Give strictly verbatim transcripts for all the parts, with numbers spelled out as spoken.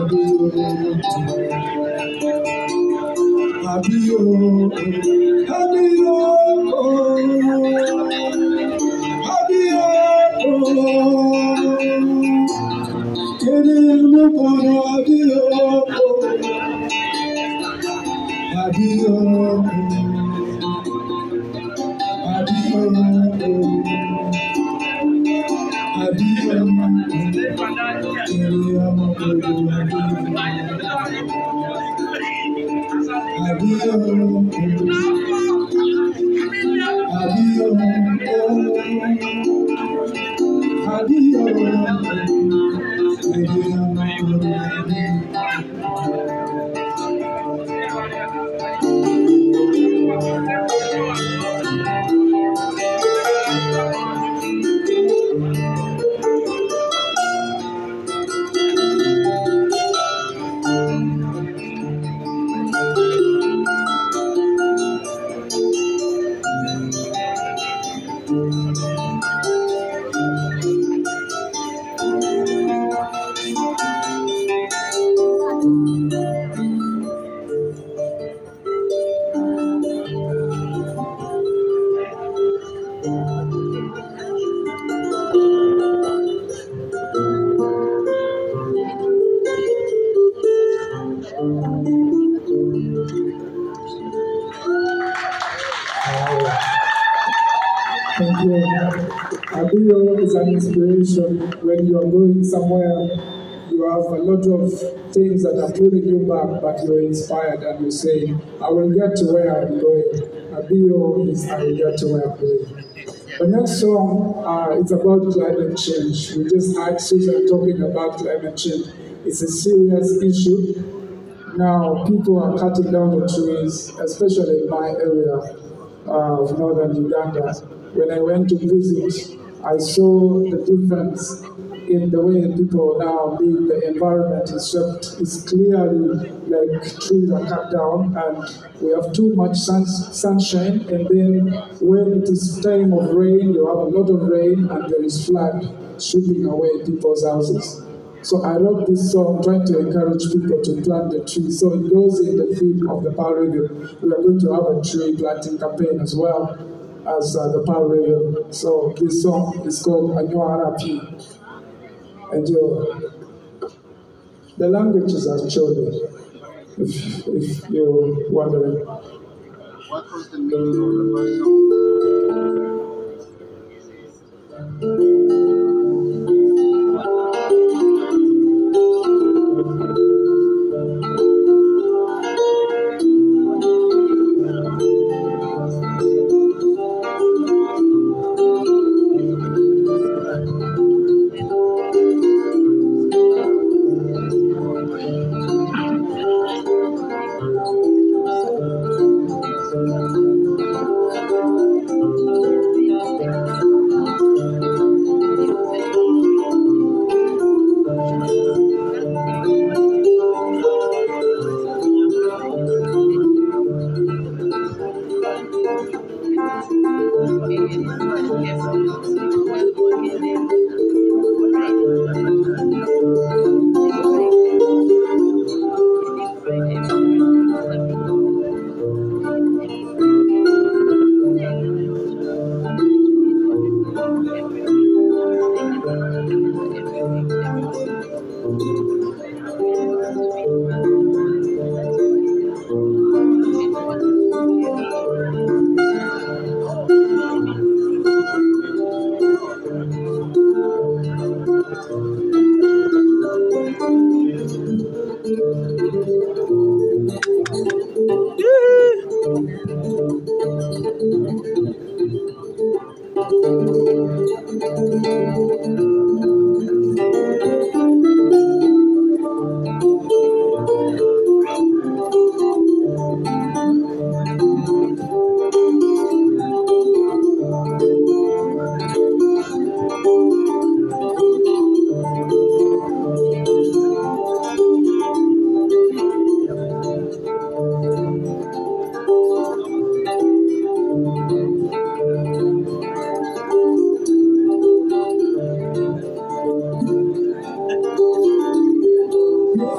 Thank you. Abiyo is an inspiration. When you are going somewhere, you have a lot of things that are pulling you back, but you're inspired and you say, I will get to where I'm going. Abiyo is, I will get to where I'm going. The next song, uh, it's about climate change. We just had Susan talking about climate change. It's a serious issue. Now, people are cutting down the trees, especially in my area uh, of northern Uganda. When I went to visit, I saw the difference in the way people now live. The environment is swept. It's clearly like trees are cut down, and we have too much sun, sunshine. And then when it is time of rain, you have a lot of rain, and there is flood sweeping away people's houses. So I wrote this song trying to encourage people to plant the tree. So it goes in the theme of the Pearl River. We are going to have a tree planting campaign as well as uh, the Pearl River. So this song is called Anywa Rapi. Enjoy. The language is Acholi, if, if you're wondering. What was the meaning of the first song?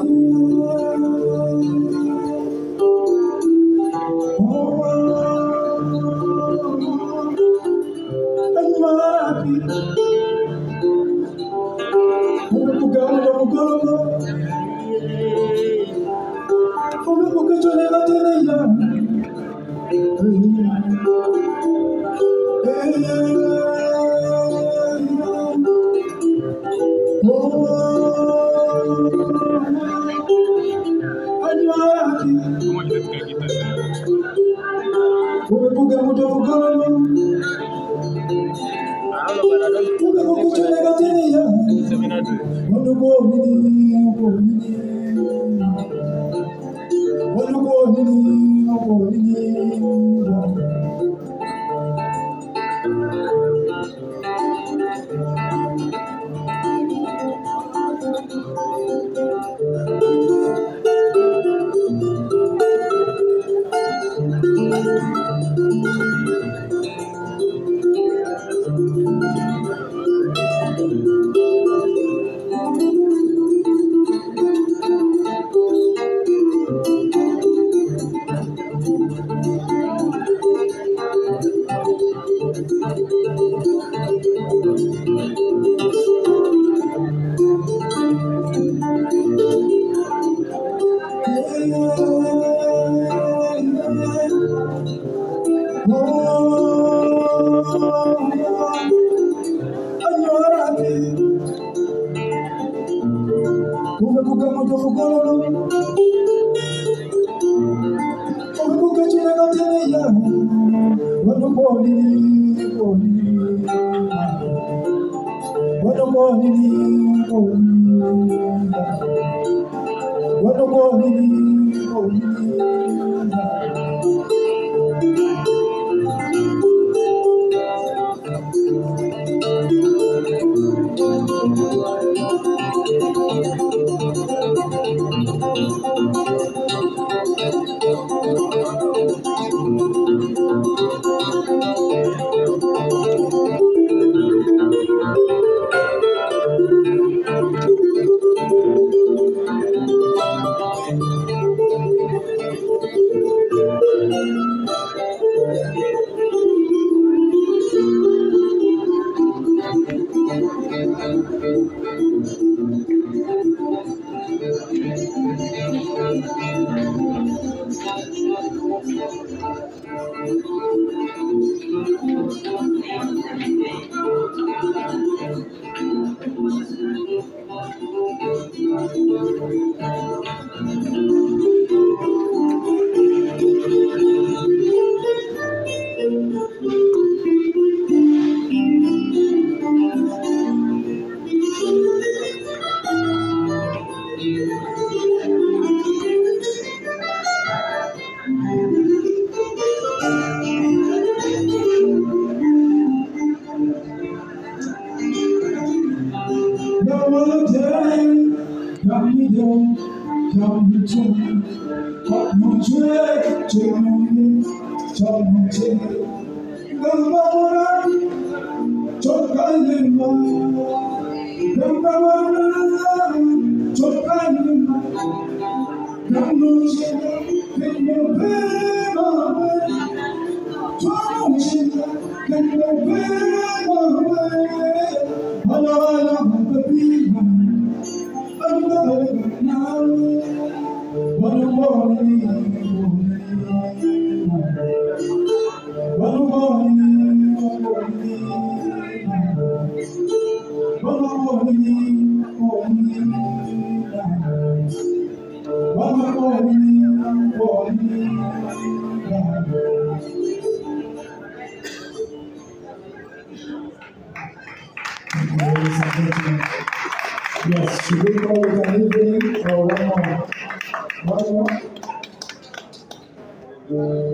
Yes, should we call it an evening or one more? One more?